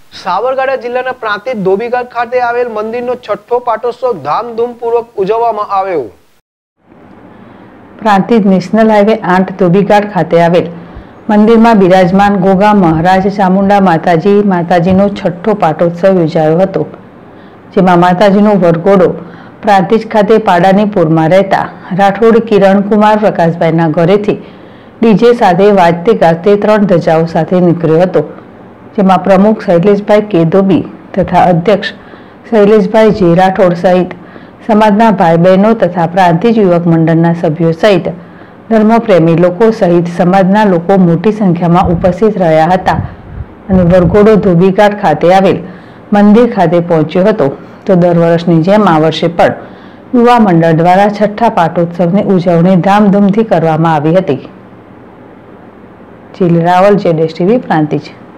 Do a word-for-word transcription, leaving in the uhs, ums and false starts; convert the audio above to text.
સાબરકાંઠા જિલ્લાના પ્રાંતિજ ધોબીઘાટ ખાતે આવેલ મંદિરનો છઠ્ઠો પાટોત્સવ ધામધૂમપૂર્વક ઉજવવામાં આવ્યો। પ્રાંતિજ નેશનલ હાઈવે આઠ ધોબીઘાટ ખાતે આવેલ મંદિરમાં બિરાજમાન ગોગા મહારાજ ચામુંડા માતાજી માતાજીનો છઠ્ઠો પાટોત્સવ યોજાયો હતો, જેમાં માતાજીનો વરઘોડો પ્રાંતિજ ખાતે પાડાની પૂરમાં રહેતા રાઠોડ કિરણકુમાર પ્રકાશભાઈના ઘરેથી ડીજે સાથે વાજતે ગાજતે ત્રણ ધજાઓ સાથે નીકળ્યો હતો, જેમાં પ્રમુખ શૈલેષભાઈ કે ધોબી તથા અધ્યક્ષ શૈલેષભાઈ જે રાઠોડ સહિત સમાજના ભાઈ બહેનો તથા પ્રાંતિજ યુવક મંડળના સભ્યો સહિત ધર્મપ્રેમી લોકો સહિત સમાજના લોકો મોટી સંખ્યામાં ઉપસ્થિત રહ્યા હતા અને વરઘોડો ધોબીઘાટ ખાતે આવેલ મંદિર ખાતે પહોંચ્યો હતો। તો દર વર્ષની જેમ આ વર્ષે પણ યુવા મંડળ દ્વારા છઠ્ઠા પાટોત્સવની ઉજવણી ધામધૂમથી કરવામાં આવી હતી। જીલ રાવલ, જેડેશ ટીવી, પ્રાંતિજ।